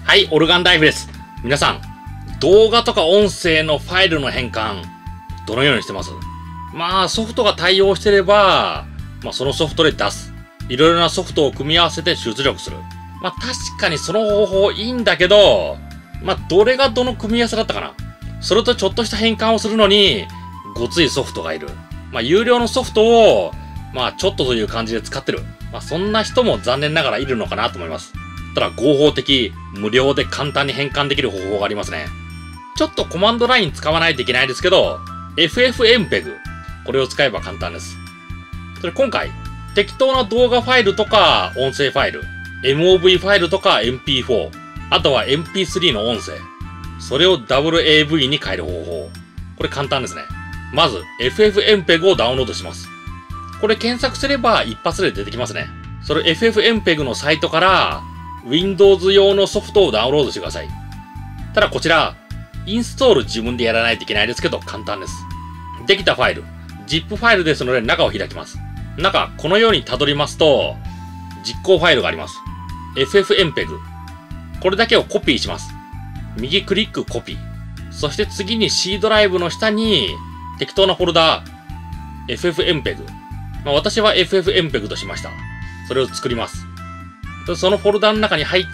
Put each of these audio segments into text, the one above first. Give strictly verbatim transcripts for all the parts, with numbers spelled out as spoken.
はい、オルガンライフです。皆さん、動画とか音声のファイルの変換、どのようにしてます？まあ、ソフトが対応してれば、まあ、そのソフトで出す。いろいろなソフトを組み合わせて出力する。まあ、確かにその方法いいんだけど、まあ、どれがどの組み合わせだったかな。それとちょっとした変換をするのに、ごついソフトがいる。まあ、有料のソフトを、まあ、ちょっとという感じで使ってる。まあ、そんな人も残念ながらいるのかなと思います。ただ、合法的、無料で簡単に変換できる方法がありますね。ちょっとコマンドライン使わないといけないですけど、エフエフエムペグ。これを使えば簡単です。それ今回、適当な動画ファイルとか音声ファイル、エムオーブイ ファイルとか エムピーフォー、あとは エムピースリー の音声。それを ダブリューエーブイ に変える方法。これ簡単ですね。まず、エフエフエムペグ をダウンロードします。これ検索すれば一発で出てきますね。それ エフエフエムペグ のサイトから、Windows 用のソフトをダウンロードしてください。ただこちら、インストール自分でやらないといけないですけど簡単です。できたファイル、ジップ ファイルですので中を開きます。中、このように辿りますと、実行ファイルがあります。エフエフエムペグ。これだけをコピーします。右クリックコピー。そして次に C ドライブの下に適当なフォルダ、エフエフエムペグ。まあ、私は エフエフエムペグ としました。それを作ります。そのフォルダの中に入って、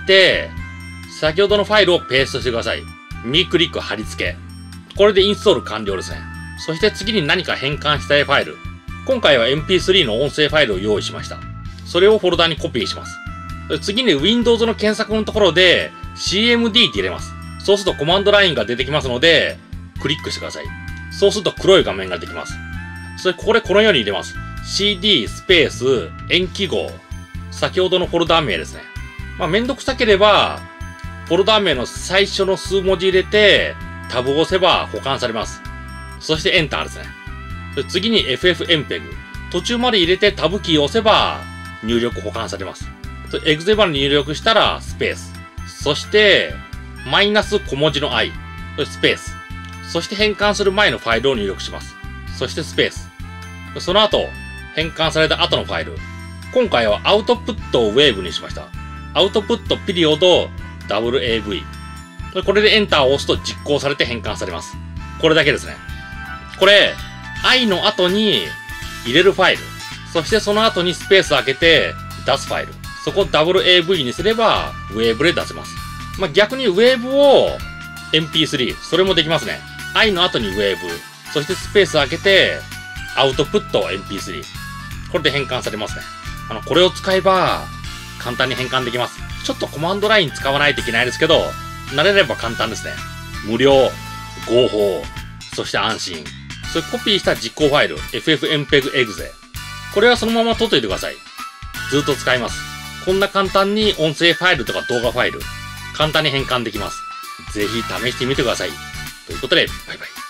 先ほどのファイルをペーストしてください。右クリック貼り付け。これでインストール完了ですね。そして次に何か変換したいファイル。今回は エムピースリー の音声ファイルを用意しました。それをフォルダにコピーします。次に Windows の検索のところで シーエムディー って入れます。そうするとコマンドラインが出てきますので、クリックしてください。そうすると黒い画面ができます。それこれこのように入れます。シーディー スペース延期号。先ほどのフォルダ名ですね。まあ、めんどくさければ、フォルダ名の最初の数文字入れて、タブを押せば保管されます。そしてエンターですね。次に エフエフエムペグ。途中まで入れてタブキーを押せば、入力保管されます。エグゼまで入力したら、スペース。そして、マイナス小文字の i。スペース。そして変換する前のファイルを入力します。そしてスペース。その後、変換された後のファイル。今回はアウトプットを Wave にしました。アウトプットピリオド ダブリューエーブイ。これでエンターを押すと実行されて変換されます。これだけですね。これ、i の後に入れるファイル。そしてその後にスペース開けて出すファイル。そこを ダブリューエーブイ にすれば Wave で出せます。まあ、逆に Wave を エムピースリー。それもできますね。i の後に Wave。そしてスペース開けてアウトプット エムピースリー。これで変換されますね。あの、これを使えば、簡単に変換できます。ちょっとコマンドライン使わないといけないですけど、慣れれば簡単ですね。無料、合法、そして安心。それコピーした実行ファイル、エフエフエムペグエグゼ。これはそのまま取っといてください。ずっと使います。こんな簡単に音声ファイルとか動画ファイル、簡単に変換できます。ぜひ試してみてください。ということで、バイバイ。